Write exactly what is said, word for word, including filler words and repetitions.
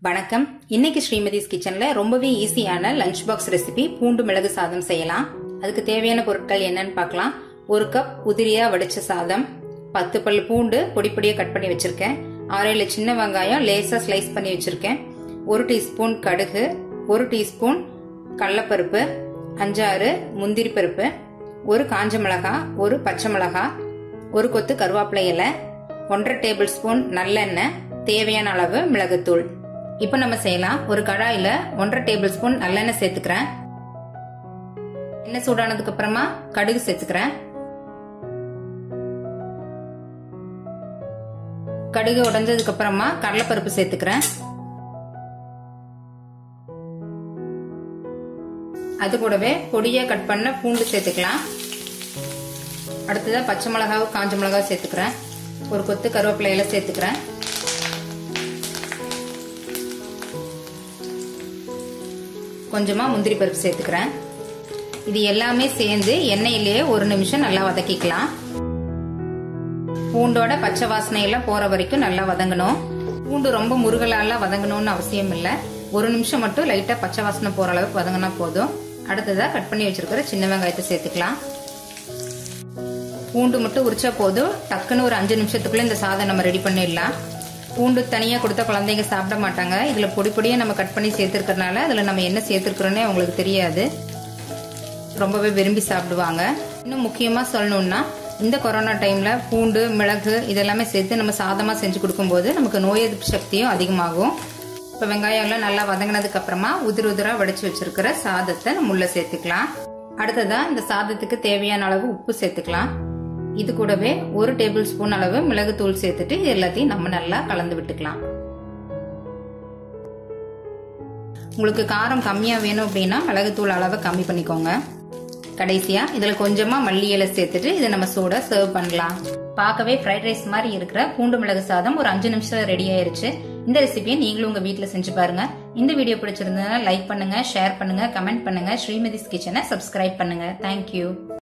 வணக்கம். இன்னைக்கு ஸ்ரீமதிஸ் கிச்சன்ல ரொம்பவே ஈஸியான லஞ்ச் பாக்ஸ் ரெசிபி பூண்டு மிளகு சாதம் செய்யலாம். அதுக்கு தேவையான பொருட்கள் என்னன்னு பார்க்கலாம். ஒரு கப் உதிரியா வடிச்ச சாதம், பத்து பல் பூண்டு பொடி பொடியா கட் பண்ணி வச்சிருக்கேன், ஆறு ஏழு சின்ன வெங்காயம் லேசா ஸ்லைஸ் பண்ணி வச்சிருக்கேன், ஒரு டீஸ்பூன் கடுகு, ஒரு டீஸ்பூன் கடலைப்பருப்பு, அஞ்சாறு முந்திரி பருப்பு, ஒரு காஞ்ச மிளகா, ஒரு பச்சை மிளகா, ஒரு கொத்து கருவேப்பிலை இலை, ஒன்றரை டேபிள் ஸ்பூன் நல்லெண்ணெய், தேவையான அளவு மிளகுத்தூள். இப்ப நம்ம செய்யலாம். ஒரு கடாயில ஒன்றரை டேபிள் ஸ்பூன் நல்லெண்ணெய் சேர்த்துக்கிறேன். எண்ணெய் சூடானதுக்கு அப்புறமா கடுகு சேர்த்துக்கிறேன். கடுகு உடைஞ்சதுக்கு அப்புறமா கடலைப்பருப்பு சேர்த்துக்கிறேன். அது கூடவே பொடியா கட் பண்ண பூண்டு சேர்த்துக்கலாம். அடுத்ததா பச்சை மிளகாவும் காஞ்ச மிளகாவும் சேர்த்துக்கிறேன். ஒரு கொத்து கருவேப்பிலையில சேர்த்துக்கிறேன். கொஞ்சமா முந்திரி பருப்பு சேர்த்துக்கிறேன். இது எல்லாமே சேர்ந்து எண்ணெயிலேயே ஒரு நிமிஷம் நல்லா வதக்கிக்கலாம். பூண்டோட பச்சை வாசனை எல்லாம் போற வரைக்கும் நல்லா வதங்கணும். பூண்டு ரொம்ப முருகலால வதங்கணும்னு அவசியம் இல்லை. ஒரு நிமிஷம் மட்டும் லைட்டா பச்சை வாசனை போற அளவுக்கு வதங்கினா போதும். அடுத்ததா கட் பண்ணி வச்சிருக்கிற சின்ன வெங்காயத்தை சேர்த்துக்கலாம். பூண்டு மட்டும் உரிச்சா போதும். டக்குன்னு ஒரு அஞ்சு நிமிஷத்துக்குள்ள இந்த சாதம் நம்ம ரெடி பண்ணிடலாம். பூண்டு தனியா கொடுத்த குழந்தைங்க சாப்பிட மாட்டாங்க. இதுல பொடி பொடியா நம்ம கட் பண்ணி சேர்த்துருக்கறனால அதுல நம்ம என்ன சேர்த்துருக்கிறோன்னே அவங்களுக்கு தெரியாது. ரொம்பவே விரும்பி சாப்பிடுவாங்க. இன்னும் முக்கியமா சொல்லணும்னா, இந்த கொரோனா டைம்ல பூண்டு மிளகு இதெல்லாமே சேர்த்து நம்ம சாதமா செஞ்சு கொடுக்கும்போது நமக்கு நோய் எதிர்ப்பு சக்தியும் அதிகமாகும். இப்ப வெங்காயம் எல்லாம் நல்லா வதங்கினதுக்கு அப்புறமா உதிர் உதிரா வடிச்சு வச்சிருக்கிற சாதத்தை நம்ம உள்ள சேர்த்துக்கலாம். அடுத்ததா இந்த சாதத்துக்கு தேவையான அளவு உப்பு சேர்த்துக்கலாம். இது கூடவே ஒரு டேபிள் ஸ்பூன் அளவு மிளகு தூள் சேர்த்துட்டு இது எல்லாத்தையும் நம்ம நல்லா கலந்து விட்டுக்கலாம். உங்களுக்கு காரம் கம்மியா வேணும் அப்படின்னா மிளகு தூள் அளவை கம்மி பண்ணிக்கோங்க. கடைசியா இதுல கொஞ்சமா மல்லி இலை சேர்த்துட்டு இதை நம்ம சூடா சர்வ் பண்ணலாம். பார்க்கவே ஃப்ரைட் ரைஸ் மாதிரி இருக்கிற பூண்டு மிளகு சாதம் ஒரு அஞ்சு நிமிஷம் ரெடி ஆயிருச்சு. இந்த ரெசிபியை நீங்களும் உங்க வீட்டுல செஞ்சு பாருங்க. இந்த வீடியோ பிடிச்சிருந்தா லைக் பண்ணுங்க, ஷேர் பண்ணுங்க, கமெண்ட் பண்ணுங்க. ஸ்ரீமதிஸ் கிச்சனை சப்ஸ்கிரைப் பண்ணுங்க. தேங்க்யூ.